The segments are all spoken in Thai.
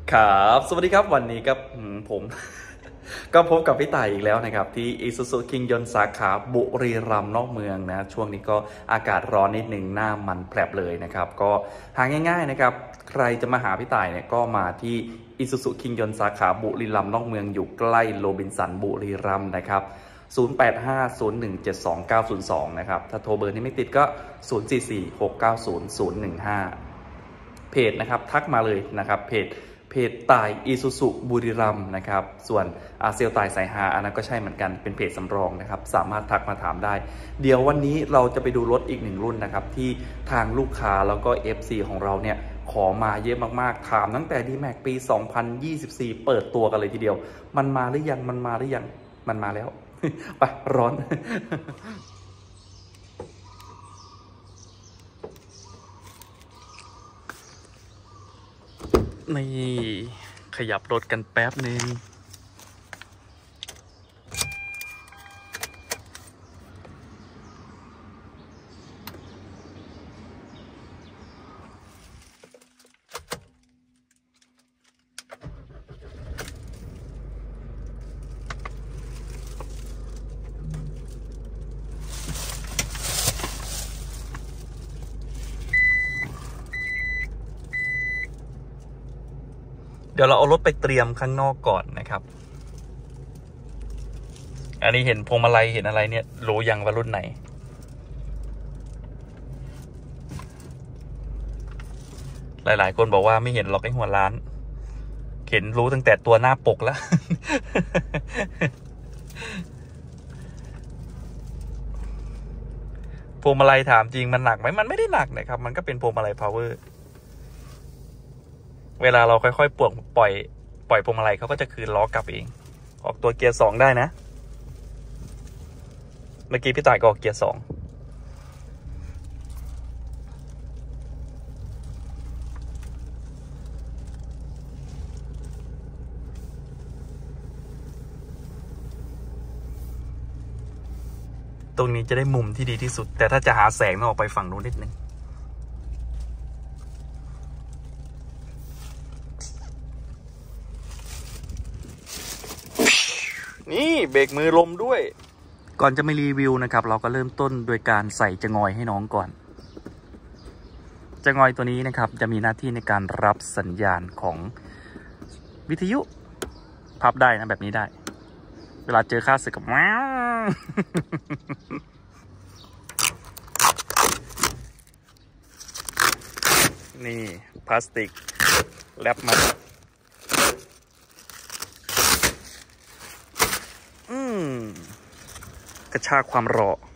ครับสวัสดีครับวันนี้ครับผม ก็พบกับพี่ต่ายอีกแล้วนะครับที่ Isuzu คิงยนต์สาขาบุรีรัมย์นอกเมืองนะช่วงนี้ก็อากาศร้อนนิดหนึ่งหน้ามันแผลบเลยนะครับก็หาง่ายๆนะครับใครจะมาหาพี่ต่ายเนี่ยก็มาที่ Isuzu คิงยนต์สาขาบุรีรัมย์นอกเมืองอยู่ใกล้โรบินสันบุรีรัมย์นะครับ0850172902นะครับถ้าโทรเบอร์นี้ไม่ติดก็0446900015เพจนะครับทักมาเลยนะครับเพจต่ายอีซูซุบุรีรัมย์นะครับส่วนเซลต่ายสายฮาอันนั้นก็ใช่เหมือนกันเป็นเพจสำรองนะครับสามารถทักมาถามได้เดี๋ยววันนี้เราจะไปดูรถอีกหนึ่งรุ่นนะครับที่ทางลูกค้าแล้วก็ FC ของเราเนี่ยขอมาเยอะมากๆถามตั้งแต่ D-Max ปี 2024 เปิดตัวกันเลยทีเดียวมันมาหรือยังมันมาแล้ว ไปร้อน นี่ขยับรถกันแป๊บหนึ่งเดี๋ยวเราเอารถไปเตรียมข้างนอกก่อนนะครับอันนี้เห็นพวงมาลัยเห็นอะไรเนี่ยรู้ยังว่ารุ่นไหนหลายๆคนบอกว่าไม่เห็นหรอกไอ้หัวล้านเห็นรู้ตั้งแต่ตัวหน้าปกแล้ว พวงมาลัยถามจริงมันหนักไหมมันไม่ได้หนักนะครับมันก็เป็นพวงมาลัยพาวเวอร์เวลาเราค่อยๆปล่อยพวงมาลัยเขาก็จะคืนล้อกลับเองออกตัวเกียร์2ได้นะเมื่อกี้พี่ต่ายก็ออกเกียร์2ตรงนี้จะได้มุมที่ดีที่สุดแต่ถ้าจะหาแสงต้องออกไปฝั่งนู้นนิดนึงนี่เบรกมือลมด้วยก่อนจะไม่รีวิวนะครับเราก็เริ่มต้นโดยการใส่จะงอยให้น้องก่อนจะงอยตัวนี้นะครับจะมีหน้าที่ในการรับสัญญาณของวิทยุพับได้นะแบบนี้ได้เวลาเจอค่าศึกกับว้าวนี่พลาสติกแรปมากระชากความร้อน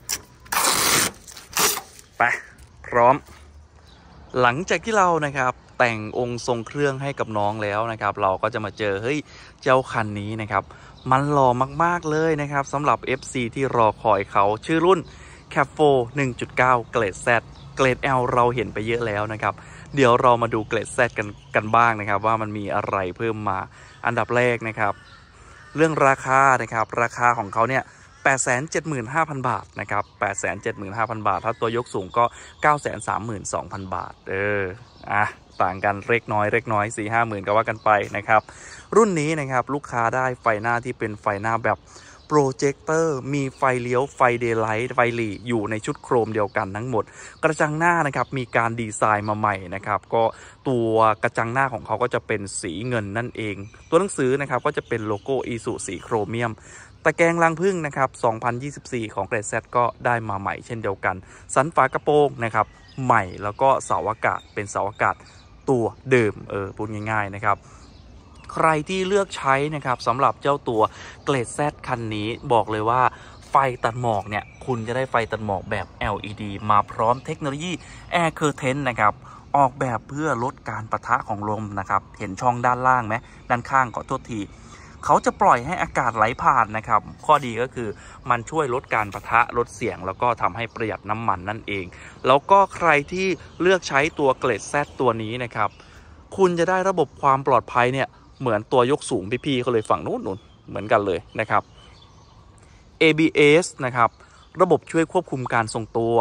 ไปพร้อมหลังจากที่เรานะครับแต่งองค์ทรงเครื่องให้กับน้องแล้วนะครับเราก็จะมาเจอเฮ้ยเจ้าคันนี้นะครับมันหล่อมากๆเลยนะครับสำหรับ FC ที่รอคอยเขาชื่อรุ่น Cap4 1.9 เกรด Z เกรด L เราเห็นไปเยอะแล้วนะครับเดี๋ยวเรามาดูเกรด Z กันบ้างนะครับว่ามันมีอะไรเพิ่มมาอันดับแรกนะครับเรื่องราคานะครับราคาของเขาเนี่ย875,000 บาทนะครับ875,000 บาทถ้าตัวยกสูงก็932,000 บาทต่างกันเล็กน้อย 4-5 หมื่นก็ว่ากันไปนะครับรุ่นนี้นะครับลูกค้าได้ไฟหน้าที่เป็นไฟหน้าแบบโปรเจคเตอร์มีไฟเลี้ยวไฟเดย์ไลท์ไฟหลีอยู่ในชุดโครมเดียวกันทั้งหมดกระจังหน้านะครับมีการดีไซน์มาใหม่นะครับก็ตัวกระจังหน้าของเขาก็จะเป็นสีเงินนั่นเองตัวหนังสือนะครับก็จะเป็นโลโก้อีซูสีโครเมียมตะแกรงรังผึ้งนะครับ2024ของเกรด Z ก็ได้มาใหม่เช่นเดียวกันสันฝากระโปรงนะครับใหม่แล้วก็เสาอากาศเป็นเสาอากาศตัวเดิมพูดง่ายๆนะครับใครที่เลือกใช้นะครับสำหรับเจ้าตัวเกรด Z คันนี้บอกเลยว่าไฟตัดหมอกเนี่ยคุณจะได้ไฟตัดหมอกแบบ LED มาพร้อมเทคโนโลยี Air Curtain นะครับออกแบบเพื่อลดการปะทะของลมนะครับเห็นช่องด้านล่างไหมด้านข้างขอโทษทีเขาจะปล่อยให้อากาศไหลผ่านนะครับข้อดีก็คือมันช่วยลดการปะทะลดเสียงแล้วก็ทำให้ประหยัดน้ำมันนั่นเองแล้วก็ใครที่เลือกใช้ตัวเกรด Z ตัวนี้นะครับคุณจะได้ระบบความปลอดภัยเนี่ยเหมือนตัวยกสูงพี่ๆเขาเลยฝั่งนู้นเหมือนกันเลยนะครับ ABS นะครับระบบช่วยควบคุมการทรงตัว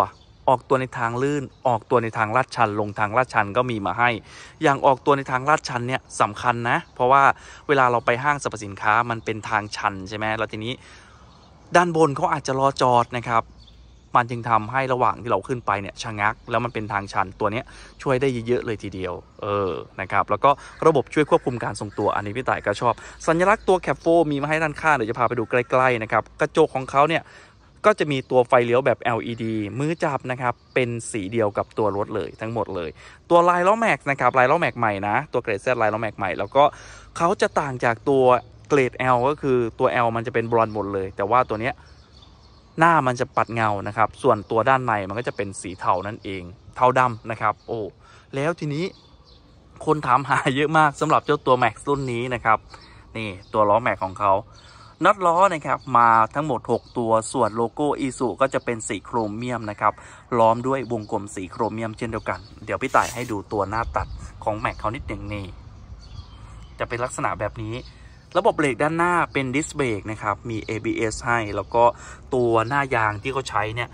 ออกตัวในทางลื่นออกตัวในทางลาดชันลงทางลาดชันก็มีมาให้อย่างออกตัวในทางลาดชันเนี่ยสำคัญนะเพราะว่าเวลาเราไปห้างสรรพสินค้ามันเป็นทางชันใช่ไหมแล้วทีนี้ด้านบนเขาอาจจะรอจอดนะครับมันจึงทำให้ระหว่างที่เราขึ้นไปเนี่ยชะงักแล้วมันเป็นทางชันตัวนี้ช่วยได้เยอะๆเลยทีเดียวนะครับแล้วก็ระบบช่วยควบคุมการทรงตัวอันนี้พี่ต่ายก็ชอบสัญลักษณ์ตัวแคปโฟมีมาให้ด้านข้างเดี๋ยวจะพาไปดูใกล้ๆนะครับกระจกของเขาเนี่ยก็จะมีตัวไฟเลี้ยวแบบ LED มือจับนะครับเป็นสีเดียวกับตัวรถเลยทั้งหมดเลยตัวลายล้อแม็กนะครับลายล้อแม็กใหม่นะตัวเกรด Z ลายล้อแม็กใหม่แล้วก็เขาจะต่างจากตัวเกรด L ก็คือตัว L มันจะเป็นบรอนซ์หมดเลยแต่ว่าตัวเนี้ยหน้ามันจะปัดเงานะครับส่วนตัวด้านในมันก็จะเป็นสีเทานั่นเองเทาดำนะครับโอ้แล้วทีนี้คนถามหาเยอะมากสำหรับเจ้าตัว Max รุ่นนี้นะครับนี่ตัวล้อแม็กของเขาน็อตล้อนะครับมาทั้งหมด6ตัวส่วนโลโก้อีซูก็จะเป็นสีโครเมียมนะครับล้อมด้วยวงกลมสีโครเมียมเช่นเดียวกันเดี๋ยวพี่ต่ายให้ดูตัวหน้าตัดของแม็กเขานิดหนึ่งนี่จะเป็นลักษณะแบบนี้ระบบเบรกด้านหน้าเป็นดิสเบรกนะครับมี ABS ให้แล้วก็ตัวหน้ายางที่เขาใช้เนี่ย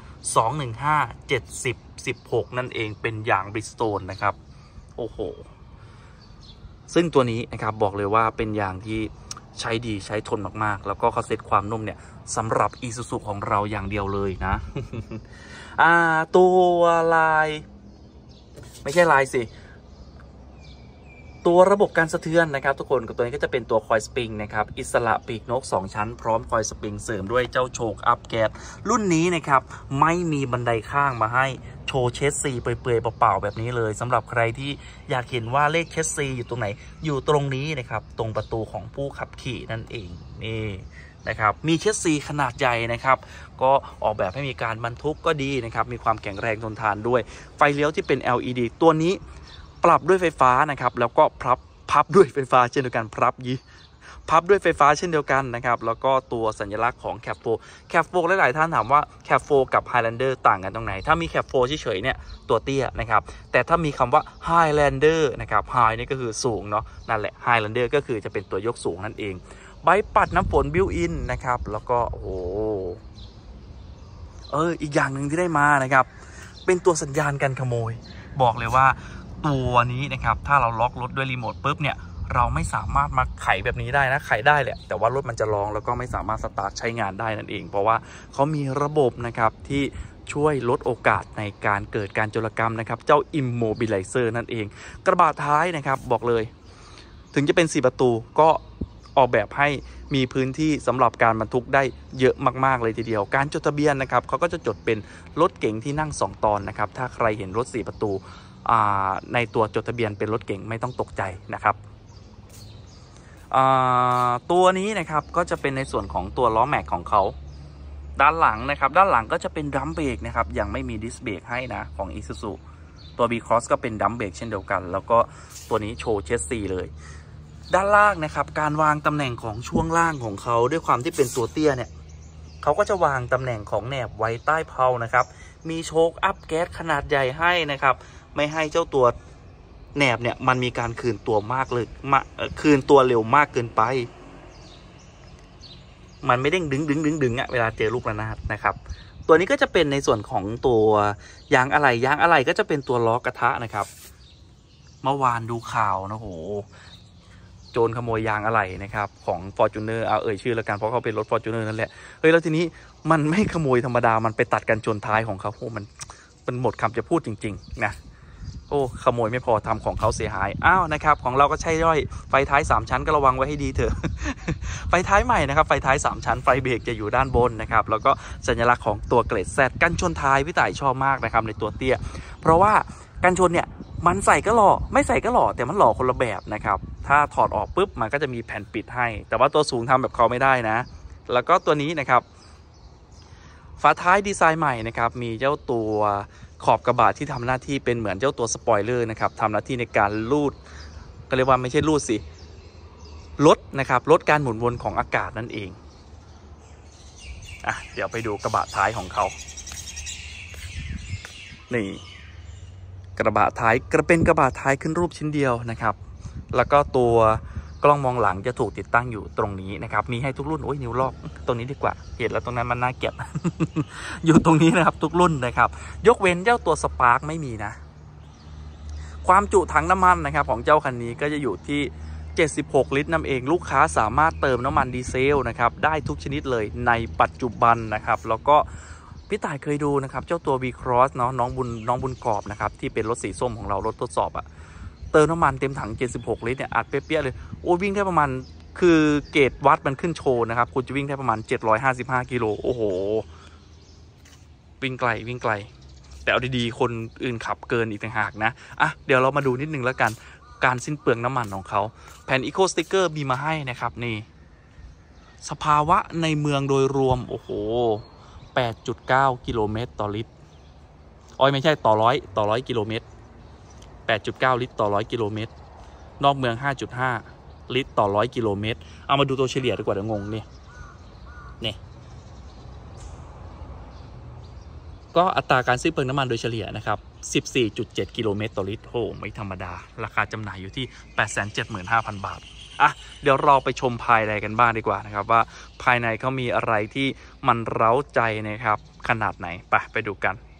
215/70/16นั่นเองเป็นยางบริสโตนนะครับโอ้โหซึ่งตัวนี้นะครับบอกเลยว่าเป็นยางที่ใช้ดีใช้ทนมากๆแล้วก็เขาเซตความนุ่มเนี่ยสำหรับ Isuzu ของเราอย่างเดียวเลยนะ ตัวลายไม่ใช่ลายสิตัวระบบการสะเทือนนะครับทุกคนกับตัวนี้ก็จะเป็นตัวคอยสปริงนะครับอิสระปีกนก2ชั้นพร้อมคอยสปริงเสริมด้วยเจ้าโชคอัพแก๊สรุ่นนี้นะครับไม่มีบันไดข้างมาให้โชว์เชสซีเปื่อยๆเปล่าๆแบบนี้เลยสำหรับใครที่อยากเห็นว่าเลขเชสซีอยู่ตรงไหนอยู่ตรงนี้นะครับตรงประตูของผู้ขับขี่นั่นเองนี่นะครับมีเชสซีขนาดใหญ่นะครับก็ออกแบบให้มีการบรรทุกก็ดีนะครับมีความแข็งแรงทนทานด้วยไฟเลี้ยวที่เป็น LED ตัวนี้ปรับด้วยไฟฟ้านะครับแล้วก็พับด้วยไฟฟ้าเช่นเดียวกันพับด้วยไฟฟ้าเช่นเดียวกันนะครับแล้วก็ตัวสัญลักษณ์ของแคปโฟหลายๆท่านถามว่าแคปโฟกับ Highlander ต่างกันตรงไหนถ้ามีแคปโฟเฉยๆเนี่ยตัวเตี้ยนะครับแต่ถ้ามีคำว่า Highlander นะครับ High นี่ก็คือสูงเนาะนั่นแหละ Highlander ก็คือจะเป็นตัวยกสูงนั่นเองใบปัดน้ำฝนบิวอินนะครับแล้วก็โอ้โหอีกอย่างหนึ่งที่ได้มานะครับเป็นตัวสัญญาณการขโมยบอกเลยว่าตัวนี้นะครับถ้าเราล็อกรถด้วยรีโมทปุ๊บเนี่ยเราไม่สามารถมาไขแบบนี้ได้นะไขได้แหละแต่ว่ารถมันจะร้องแล้วก็ไม่สามารถสตาร์ทใช้งานได้นั่นเองเพราะว่าเขามีระบบนะครับที่ช่วยลดโอกาสในการเกิดการโจรกรรมนะครับเจ้า Immobilizer นั่นเองกระบะท้ายนะครับบอกเลยถึงจะเป็น4ประตูก็ออกแบบให้มีพื้นที่สำหรับการบรรทุกได้เยอะมากๆเลยทีเดียวการจดทะเบียนนะครับเขาก็จะจดเป็นรถเก๋งที่นั่ง2ตอนนะครับถ้าใครเห็นรถ4ประตูในตัวจดทะเบียนเป็นรถเก๋งไม่ต้องตกใจนะครับตัวนี้นะครับก็จะเป็นในส่วนของตัวล้อแม็กของเขาด้านหลังนะครับด้านหลังก็จะเป็นดัมเบรกนะครับยังไม่มีดิสเบรกให้นะของ Isuzu ตัว B-Cross ก็เป็นดัมเบรกเช่นเดียวกันแล้วก็ตัวนี้โชว์เชสซีเลยด้านล่างนะครับการวางตำแหน่งของช่วงล่างของเขาด้วยความที่เป็นตัวเตี้ยเนี่ยเขาก็จะวางตำแหน่งของแหนบไว้ใต้เพลานะครับมีโชคอัพแก๊สขนาดใหญ่ให้นะครับไม่ให้เจ้าตัวแหนบเนี่ยมันมีการคืนตัวมากเลยคืนตัวเร็วมากเกินไปมันไม่เด้งดึงเวลาเจอลูกระนาดนะครับตัวนี้ก็จะเป็นในส่วนของตัวยางอะไหล่ก็จะเป็นตัวล้อกระทะนะครับเมื่อวานดูข่าวนะโหโจรขโมยยางอะไหล่นะครับของ Fortuner ชื่อแล้วกันเพราะเขาเป็นรถ Fortuner นั่นแหละแล้วทีนี้มันไม่ขโมยธรรมดามันไปตัดกันชนท้ายของเขามันหมดคำจะพูดจริงๆนะขโมยไม่พอทำของเขาเสียหายนะครับของเราก็ใช่ย่อยไฟท้าย3ชั้นก็ระวังไว้ให้ดีเถอะ ไฟท้ายใหม่นะครับไฟท้าย3ชั้นไฟเบรกจะอยู่ด้านบนนะครับแล้วก็สัญลักษณ์ของตัวเกรด Z กันชนท้ายพี่ต่ายชอบมากนะครับในตัวเตี้ยเพราะว่ากันชนเนี่ยมันใส่ก็หล่อไม่ใส่ก็หล่อแต่มันหล่อคนละแบบนะครับถ้าถอดออกปุ๊บมันก็จะมีแผ่นปิดให้แต่ว่าตัวสูงทำแบบเขาไม่ได้นะแล้วก็ตัวนี้นะครับฝาท้ายดีไซน์ใหม่นะครับมีเจ้าตัวขอบกระบะที่ทำหน้าที่เป็นเหมือนเจ้าตัวสปอยเลอร์นะครับทำหน้าที่ในการลูดก็เรียกว่าไม่ใช่ลูดสิลดนะครับลดการหมุนวนของอากาศนั่นเองเดี๋ยวไปดูกระบะท้ายของเขานี่กระบะท้ายเป็นกระบะท้ายขึ้นรูปชิ้นเดียวนะครับแล้วก็ตัวกล้องมองหลังจะถูกติดตั้งอยู่ตรงนี้นะครับมีให้ทุกรุ่นโอ้ยนิ้วลอกตรงนี้ดีกว่าเห็นแล้วตรงนั้นมันน่าเกลียด อยู่ตรงนี้นะครับทุกรุ่นนะครับยกเว้นเจ้าตัวสปาร์คไม่มีนะความจุถังน้ำมันนะครับของเจ้าคันนี้ก็จะอยู่ที่76 ลิตรนั่นเองลูกค้าสามารถเติมน้ำมันดีเซลนะครับได้ทุกชนิดเลยในปัจจุบันนะครับแล้วก็พี่ต่ายเคยดูนะครับเจ้าตัว V-Cross เนาะน้องบุญกอบนะครับที่เป็นรถสีส้มของเรารถทดสอบอะเติมน้ำมันเต็มถัง76 ลิตรเนี่ยอัดเปี้ยๆเลยโอ้วิ่งได้ประมาณคือเกรดวัดมันขึ้นโชว์นะครับคุณจะวิ่งได้ประมาณ755 กิโลโอ้โหวิ่งไกลแต่เอาดีๆคนอื่นขับเกินอีกต่างหากนะอ่ะเดี๋ยวเรามาดูนิดนึงแล้วกันการสิ้นเปลืองน้ำมันของเขาแผ่นอีโคสติกเกอร์มีมาให้นะครับนี่สภาวะในเมืองโดยรวมโอ้โห 8.9 กิโลเมตรต่อลิตรอ้อยไม่ใช่ต่อร้อยกิโลเมตร 8.9 ลิตรต่อ100 กิโลเมตรนอกเมือง 5.5 ลิตรต่อ100 กิโลเมตรเอามาดูตัวเฉลี่ยดีกว่าเดี๋ยวงงนี่ก็อัตราการสิ้นเปลืองน้ำมันโดยเฉลี่ยนะครับ 14.7 กิโลเมตรต่อลิตรโอ้ไม่ธรรมดาราคาจำหน่ายอยู่ที่ 875,000 บาทอ่ะเดี๋ยวเราไปชมภายในกันบ้างดีกว่านะครับว่าภายในเขามีอะไรที่มันเร้าใจนะครับขนาดไหนไปดูกัน